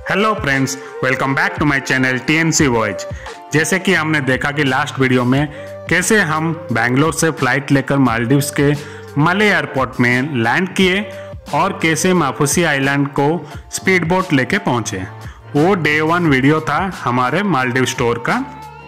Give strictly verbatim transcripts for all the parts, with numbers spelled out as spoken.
Hello friends, welcome back to my channel TNC voyage. जैसे कि हमने देखा कि लास्ट वीडियो में कैसे हम बैंगलोर से फ्लाइट लेकर मालदीव्स के मले एयरपोर्ट में लैंड किए और कैसे माफुसी आइलैंड को स्पीड बोट लेके पहुंचे। वो डे वन वीडियो था हमारे मालदीव स्टोर का।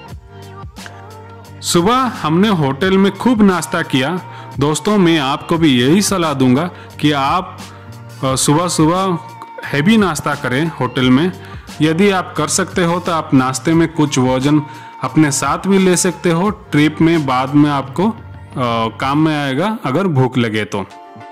सुबह हमने होटल में खूब नाश्ता किया। दोस्तों, मैं आपको भी यही सलाह दूंगा कि आप सुबह सुबह हैवी नाश्ता करें होटल में। यदि आप कर सकते हो तो आप नाश्ते में कुछ भोजन अपने साथ भी ले सकते हो। ट्रिप में बाद में आपको आ, काम में आएगा अगर भूख लगे तो।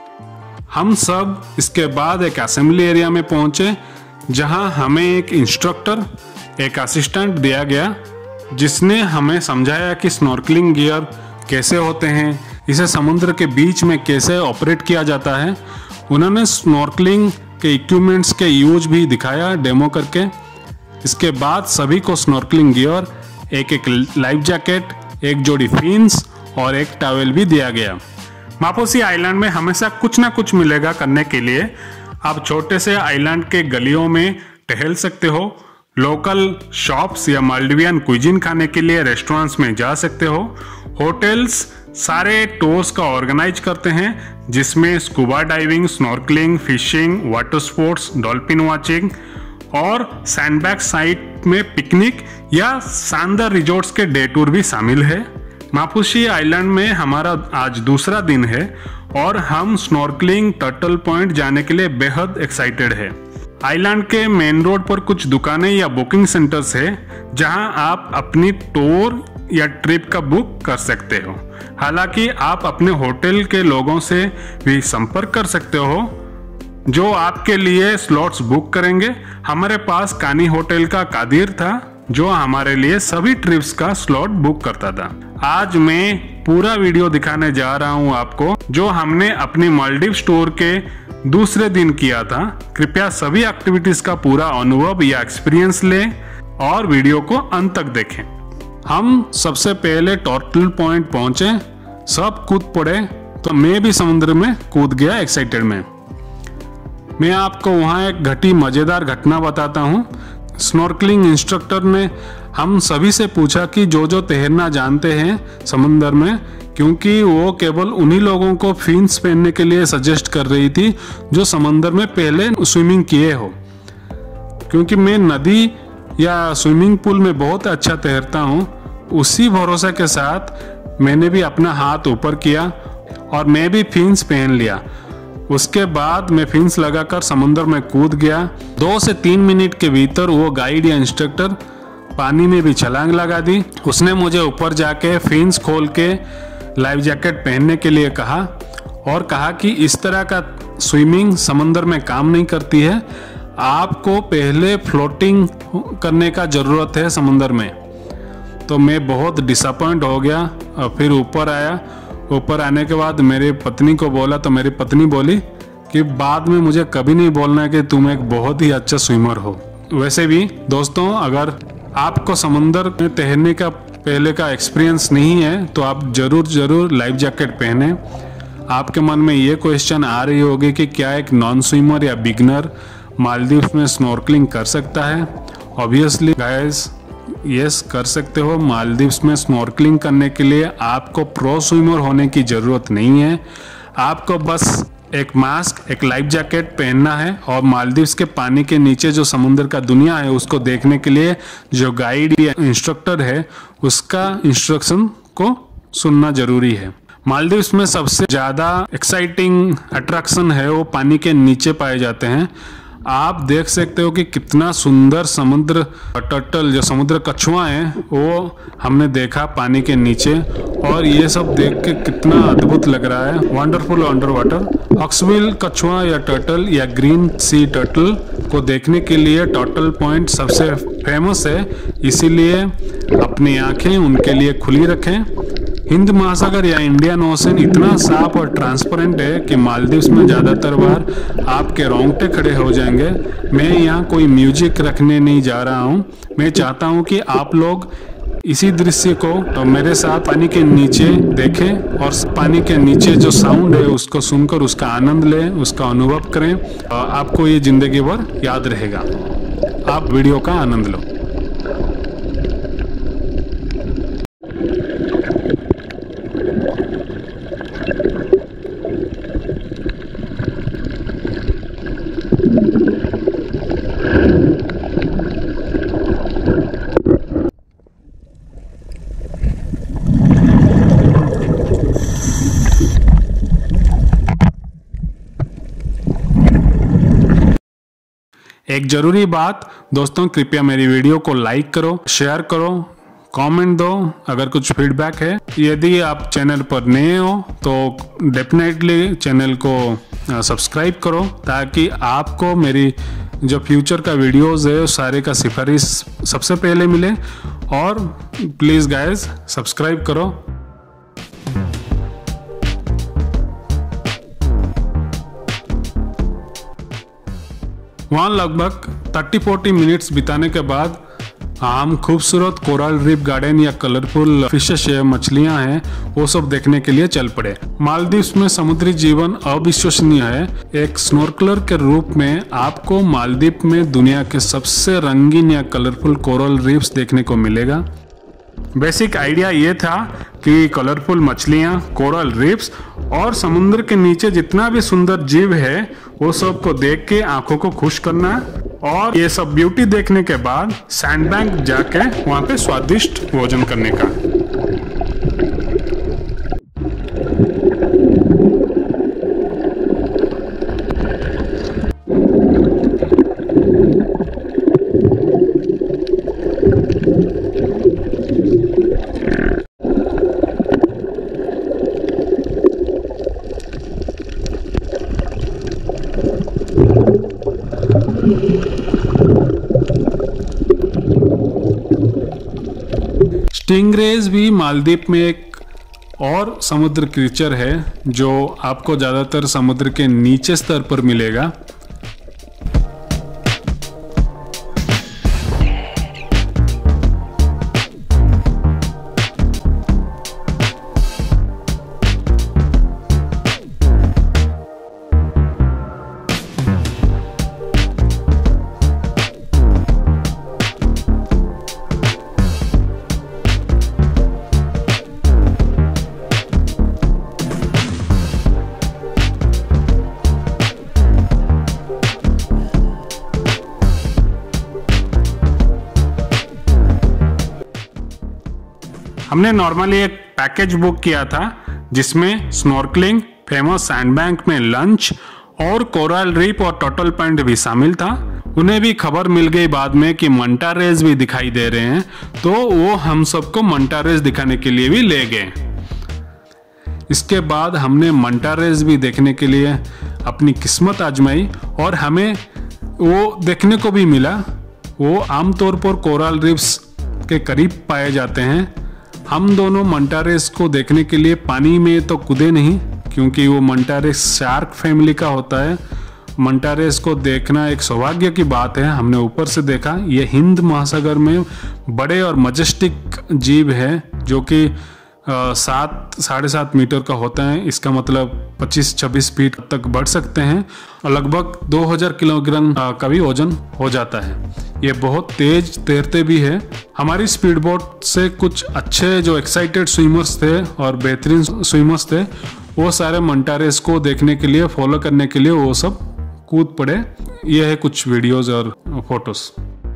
हम सब इसके बाद एक असेंबली एरिया में पहुंचे जहां हमें एक इंस्ट्रक्टर, एक असिस्टेंट दिया गया जिसने हमें समझाया कि स्नॉर्कलिंग गियर कैसे होते हैं, इसे समुद्र के बीच में कैसे ऑपरेट किया जाता है। उन्होंने स्नॉर्कलिंग के इक्विपमेंट्स के यूज भी दिखाया डेमो करके। इसके बाद सभी को स्नॉर्कलिंग गियर, एक एक लाइफ जैकेट, एक जोड़ी फिन्स और एक टॉवेल भी दिया गया। माफुसी आइलैंड में हमेशा कुछ ना कुछ मिलेगा करने के लिए। आप छोटे से आइलैंड के गलियों में टहल सकते हो, लोकल शॉप्स या मालदीवियन क्विजीन खाने के लिए रेस्टोरेंट्स में जा सकते हो। होटल्स सारे टूर्स का ऑर्गेनाइज करते हैं जिसमें scuba diving, snorkelling, fishing, water sports, dolphin watching और सैंडबैग साइट में पिकनिक या शानदार रिजॉर्ट्स के डे टूर भी शामिल है। माफुसी आइलैंड में हमारा आज दूसरा दिन है और हम स्नॉर्कलिंग टर्टल पॉइंट जाने के लिए बेहद एक्साइटेड है। आइलैंड के मेन रोड पर कुछ दुकानें या बुकिंग सेंटर्स है जहां आप अपनी टूर या ट्रिप का बुक कर सकते हो। हालांकि आप अपने होटल के लोगों से भी संपर्क कर सकते हो जो आपके लिए स्लॉट्स बुक करेंगे। हमारे पास कानी होटल का कादिर था जो हमारे लिए सभी ट्रिप्स का स्लॉट बुक करता था। आज मैं पूरा वीडियो दिखाने जा रहा हूं आपको जो हमने अपनी मालदीव स्टोर के दूसरे दिन किया था। कृपया सभी एक्टिविटीज का पूरा अनुभव या एक्सपीरियंस लें और वीडियो को अंत तक देखें। हम सबसे पहले टर्टल पॉइंट पहुंचे, सब कूद पड़े तो मैं भी समुद्र में कूद गया एक्साइटेड में। मैं आपको वहां एक घटी मजेदार घटना बताता हूं। स्नॉर्कलिंग इंस्ट्रक्टर ने हम सभी से पूछा कि जो जो तैरना जानते हैं समुद्र में, क्योंकि वो केवल उन्हीं लोगों को फिन्स पहनने के लिए सजेस्ट कर रही थी जो समुद्र में पहले स्विमिंग किए हो। क्योंकि मैं नदी या स्विमिंग पूल में बहुत अच्छा तैरता हूँ, उसी भरोसे के साथ मैंने भी अपना हाथ ऊपर किया और मैं भी फिन्स पहन लिया। उसके बाद मैं फिन्स लगाकर समुद्र में कूद गया। दो से तीन मिनट के भीतर वो गाइड या इंस्ट्रक्टर पानी में भी छलांग लगा दी। उसने मुझे ऊपर जाके फिन्स खोल के लाइफ जैकेट पहनने के लिए कहा और कहा कि इस तरह का स्विमिंग समुद्र में काम नहीं करती है, आपको पहले फ्लोटिंग करने का ज़रूरत है समुद्र में। तो मैं बहुत डिसअपॉइंट हो गया और फिर ऊपर आया। ऊपर आने के बाद मेरी पत्नी को बोला तो मेरी पत्नी बोली कि बाद में मुझे कभी नहीं बोलना है कि तुम एक बहुत ही अच्छा स्विमर हो। वैसे भी दोस्तों, अगर आपको समुद्र में तैरने का पहले का एक्सपीरियंस नहीं है तो आप ज़रूर ज़रूर लाइफ जैकेट पहने। आपके मन में ये क्वेश्चन आ रही होगी कि क्या एक नॉन स्विमर या बिगनर मालदीव में स्नॉर्कलिंग कर सकता है? ऑब्वियसली गाइस, यस कर सकते हो। मालदीव्स में स्नॉर्कलिंग करने के लिए आपको प्रो स्विमर होने की ज़रूरत नहीं है। आपको बस एक मास्क, एक लाइफ जैकेट पहनना है और मालदीव्स के पानी के नीचे जो समुद्र का दुनिया है उसको देखने के लिए जो गाइड या इंस्ट्रक्टर है उसका इंस्ट्रक्शन को सुनना जरूरी है। मालदीव्स में सबसे ज़्यादा एक्साइटिंग अट्रैक्शन है वो पानी के नीचे पाए जाते हैं। आप देख सकते हो कि कितना सुंदर समुद्र टर्टल, जो समुद्र कछुआ है, वो हमने देखा पानी के नीचे और ये सब देख के कितना अद्भुत लग रहा है। Wonderful under water. हॉक्सबिल कछुआ या टर्टल या ग्रीन सी टर्टल को देखने के लिए टर्टल पॉइंट सबसे फेमस है, इसीलिए अपनी आंखें उनके लिए खुली रखें। हिंद महासागर या इंडियन ओशन इतना साफ और ट्रांसपेरेंट है कि मालदीव्स में ज़्यादातर बार आपके रोंगटे खड़े हो जाएंगे। मैं यहाँ कोई म्यूजिक रखने नहीं जा रहा हूँ। मैं चाहता हूँ कि आप लोग इसी दृश्य को तो मेरे साथ पानी के नीचे देखें और पानी के नीचे जो साउंड है उसको सुनकर उसका आनंद लें, उसका अनुभव करें। आपको ये जिंदगी भर याद रहेगा। आप वीडियो का आनंद लो। एक जरूरी बात दोस्तों, कृपया मेरी वीडियो को लाइक करो, शेयर करो, कमेंट दो अगर कुछ फीडबैक है। यदि आप चैनल पर नए हो तो डेफिनेटली चैनल को सब्सक्राइब करो ताकि आपको मेरी जो फ्यूचर का वीडियोस है सारे का सिफारिश सबसे पहले मिले। और प्लीज़ गाइस सब्सक्राइब करो। वहाँ लगभग तीस चालीस मिनट्स बिताने के बाद हम खूबसूरत कोरल रीफ गार्डन या कलरफुल फिशेस या मछलियां हैं वो सब देखने के लिए चल पड़े। मालदीव्स में समुद्री जीवन अविश्वसनीय है। एक स्नॉर्कलर के रूप में आपको मालदीव में दुनिया के सबसे रंगीन या कलरफुल कोरल रीफ्स देखने को मिलेगा। बेसिक आइडिया ये था कि कलरफुल मछलियाँ, कोरल रीफ्स और समुद्र के नीचे जितना भी सुंदर जीव है वो सब को देख के आंखों को खुश करना और ये सब ब्यूटी देखने के बाद सैंडबैंक जाके वहाँ पे स्वादिष्ट भोजन करने का। स्टिंगरेज भी मालदीव में एक और समुद्र क्रीचर है जो आपको ज़्यादातर समुद्र के नीचे स्तर पर मिलेगा। हमने नॉर्मली एक पैकेज बुक किया था जिसमें स्नॉर्कलिंग, फेमस सैंडबैंक में लंच और कोरल रीफ और टर्टल पॉइंट भी शामिल था। उन्हें भी खबर मिल गई बाद में कि मंटा रेस भी दिखाई दे रहे हैं, तो वो हम सबको मंटा रेस दिखाने के लिए भी ले गए। इसके बाद हमने मंटा रेस भी देखने के लिए अपनी किस्मत आजमाई और हमें वो देखने को भी मिला। वो आमतौर पर कोरल रीफ्स के करीब पाए जाते हैं। हम दोनों मंटा रेस को देखने के लिए पानी में तो कूदे नहीं क्योंकि वो मंटा रेस शार्क फैमिली का होता है। मंटा रेस को देखना एक सौभाग्य की बात है। हमने ऊपर से देखा। ये हिंद महासागर में बड़े और मजेस्टिक जीव है जो कि सात साढ़े सात मीटर का होता है। इसका मतलब पच्चीस छब्बीस फीट तक बढ़ सकते हैं और लगभग दो हज़ार किलोग्राम का भी वजन हो जाता है। ये बहुत तेज तैरते भी है। हमारी स्पीड बोट से कुछ अच्छे जो एक्साइटेड स्विमर्स थे और बेहतरीन स्विमर्स थे वो सारे मंटा रेस को देखने के लिए, फॉलो करने के लिए वो सब कूद पड़े। ये है कुछ वीडियोस और फोटोज।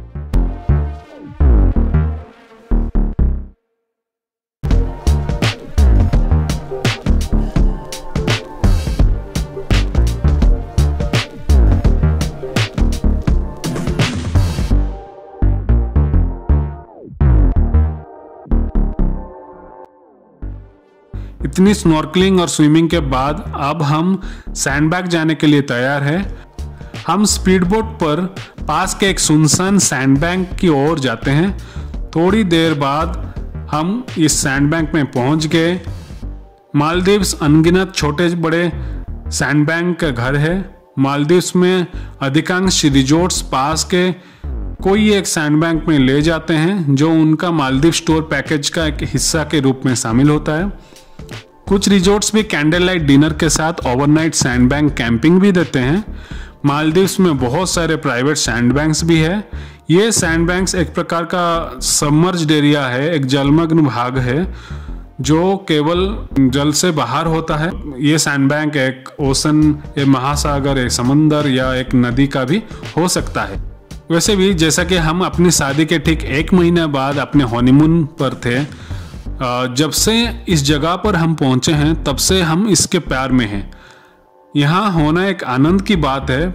इतनी स्नॉर्कलिंग और स्विमिंग के बाद अब हम सैंडबैग जाने के लिए तैयार हैं। हम स्पीड बोट पर पास के एक सुनसान सैंडबैंक की ओर जाते हैं। थोड़ी देर बाद हम इस सैंडबैंक में पहुंच गए। मालदीव्स अनगिनत छोटे बड़े सैंडबैंक का घर है। मालदीव्स में अधिकांश रिजॉर्ट्स पास के कोई एक सैंडबैंक में ले जाते हैं जो उनका मालदीव टूर पैकेज का एक हिस्सा के रूप में शामिल होता है। कुछ रिजॉर्ट्स भी कैंडल लाइट डिनर के साथ ओवरनाइट सैंडबैंक कैंपिंग भी देते हैं। मालदीव्स में बहुत सारे प्राइवेट सैंड बैंक्स भी है। ये सैंड बैंक्स एक प्रकार का सबमर्ज्ड एरिया है, एक जलमग्न भाग है जो केवल जल से बाहर होता है। ये सैंड बैंक एक ओशन, एक महासागर, एक समंदर या एक नदी का भी हो सकता है। वैसे भी जैसा कि हम अपनी शादी के ठीक एक महीने बाद अपने हनीमून पर थे, जब से इस जगह पर हम पहुंचे हैं तब से हम इसके प्यार में हैं। यहाँ होना एक आनंद की बात है।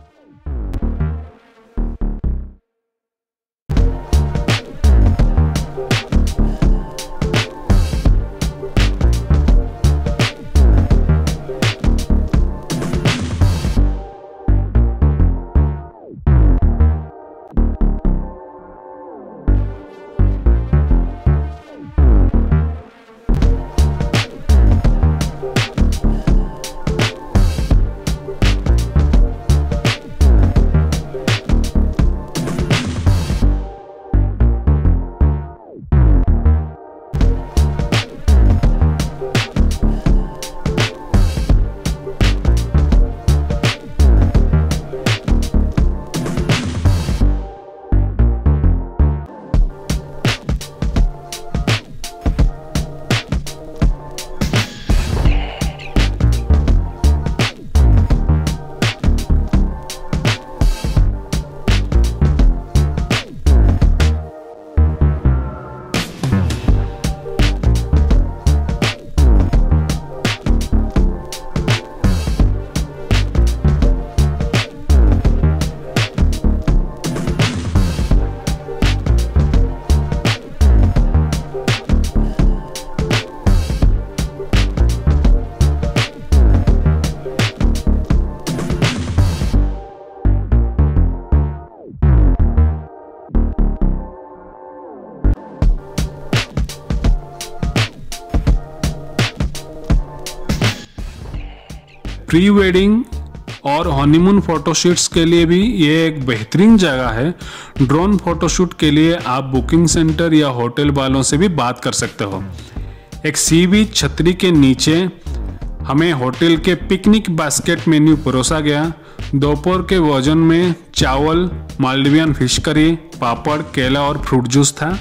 प्री वेडिंग और हनीमून फोटोशूट्स के लिए भी ये एक बेहतरीन जगह है। ड्रोन फोटोशूट के लिए आप बुकिंग सेंटर या होटल वालों से भी बात कर सकते हो। एक सी बीच छतरी के नीचे हमें होटल के पिकनिक बास्केट मेन्यू परोसा गया। दोपहर के भोजन में चावल, मालदीवियन फिश करी, पापड़, केला और फ्रूट जूस था।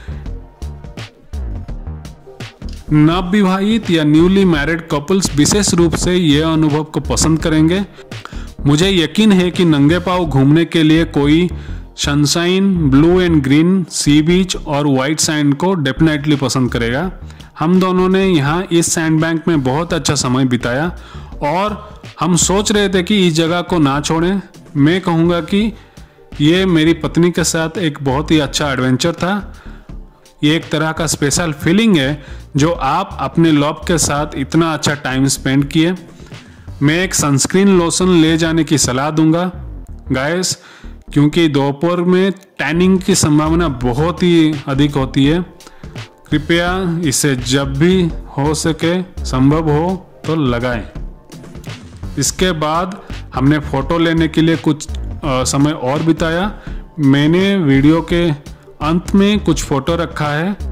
नवविवाहित या न्यूली मैरिड कपल्स विशेष रूप से यह अनुभव को पसंद करेंगे। मुझे यकीन है कि नंगे पांव घूमने के लिए कोई sunshine, blue and green sea beach और वाइट सैंड को डेफिनेटली पसंद करेगा। हम दोनों ने यहाँ इस सैंड बैंक में बहुत अच्छा समय बिताया और हम सोच रहे थे कि इस जगह को ना छोड़ें। मैं कहूँगा कि ये मेरी पत्नी के साथ एक बहुत ही अच्छा एडवेंचर था। ये एक तरह का स्पेशल फीलिंग है जो आप अपने लव के साथ इतना अच्छा टाइम स्पेंड किए। मैं एक सनस्क्रीन लोशन ले जाने की सलाह दूंगा गाइस, क्योंकि दोपहर में टैनिंग की संभावना बहुत ही अधिक होती है। कृपया इसे जब भी हो सके, संभव हो तो लगाएं। इसके बाद हमने फ़ोटो लेने के लिए कुछ आ, समय और बिताया। मैंने वीडियो के अंत में कुछ फ़ोटो रखा है।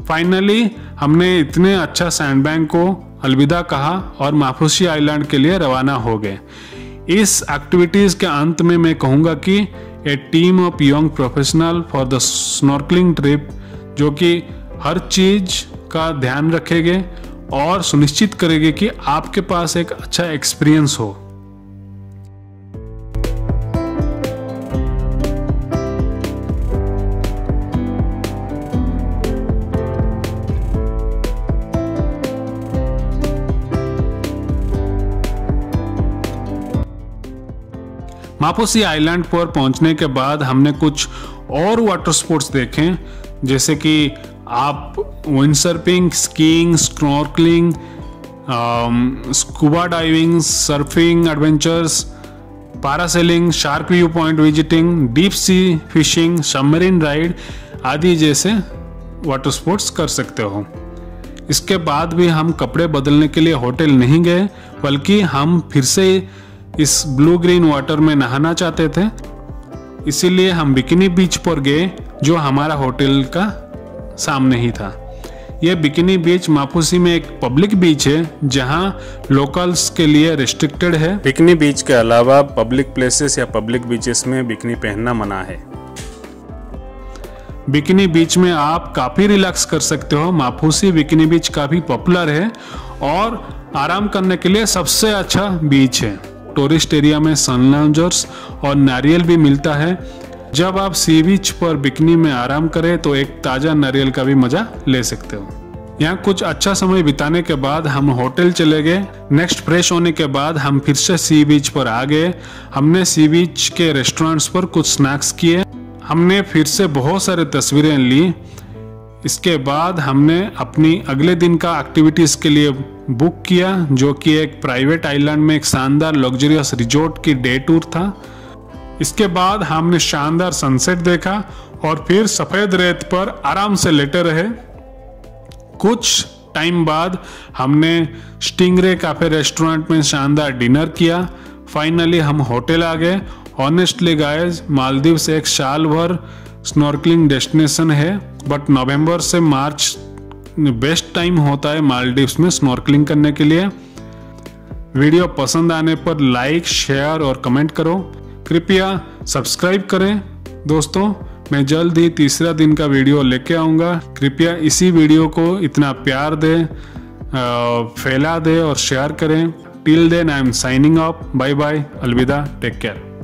फाइनली हमने इतने अच्छा सैंडबैंक को अलविदा कहा और माफुसी आइलैंड के लिए रवाना हो गए। इस एक्टिविटीज़ के अंत में मैं कहूँगा कि a team of young professional for the snorkelling trip, जो कि हर चीज़ का ध्यान रखेंगे और सुनिश्चित करेंगे कि आपके पास एक अच्छा एक्सपीरियंस हो। माफुसी आइलैंड पर पहुंचने के बाद हमने कुछ और वाटर स्पोर्ट्स देखे, जैसे कि आप windsurfing, skiing, snorkelling, scuba diving, surfing adventures, parasailing, shark view point visiting, deep sea fishing, submarine ride आदि जैसे वाटर स्पोर्ट्स कर सकते हो। इसके बाद भी हम कपड़े बदलने के लिए होटल नहीं गए, बल्कि हम फिर से इस ब्लू ग्रीन वाटर में नहाना चाहते थे, इसीलिए हम बिकिनी बीच पर गए जो हमारा होटल का सामने ही था। यह बिकिनी बीच माफुसी में एक पब्लिक बीच है जहां लोकल्स के लिए रिस्ट्रिक्टेड है। बिकिनी बीच के अलावा पब्लिक प्लेसेस या पब्लिक बीचेस में बिकिनी पहनना मना है। बिकिनी बीच में आप काफ़ी रिलैक्स कर सकते हो। माफुसी बिकिनी बीच काफ़ी पॉपुलर है और आराम करने के लिए सबसे अच्छा बीच है। टूरिस्ट एरिया में सन लाउंजर्स और नारियल भी मिलता है। जब आप सी बीच पर बिकिनी में आराम करें तो एक ताज़ा नारियल का भी मज़ा ले सकते हो। यहाँ कुछ अच्छा समय बिताने के बाद हम होटल चले गए। नेक्स्ट फ्रेश होने के बाद हम फिर से सी बीच पर आ गए। हमने सी बीच के रेस्टोरेंट्स पर कुछ स्नैक्स किए। हमने फिर से बहुत सारे तस्वीरें ली। इसके बाद हमने अपनी अगले दिन का एक्टिविटीज़ के लिए बुक किया, जो कि एक प्राइवेट आइलैंड में एक शानदार लग्जरियस रिजॉर्ट की डे टूर था। इसके बाद हमने शानदार सनसेट देखा और फिर सफ़ेद रेत पर आराम से लेटे रहे। कुछ टाइम बाद हमने स्टिंगरे कैफे रेस्टोरेंट में शानदार डिनर किया। फाइनली हम होटल आ गए। ऑनेस्टली गाइस, मालदीव्स एक साल भर स्नॉर्कलिंग डेस्टिनेशन है, बट नवंबर से मार्च बेस्ट टाइम होता है मालदीव्स में स्नॉर्कलिंग करने के लिए। वीडियो पसंद आने पर लाइक, शेयर और कमेंट करो। कृपया सब्सक्राइब करें। दोस्तों, मैं जल्द ही तीसरा दिन का वीडियो लेके आऊँगा। कृपया इसी वीडियो को इतना प्यार दें, फैला दें और शेयर करें। Till then I am signing off. Bye bye, अलविदा, टेक केयर।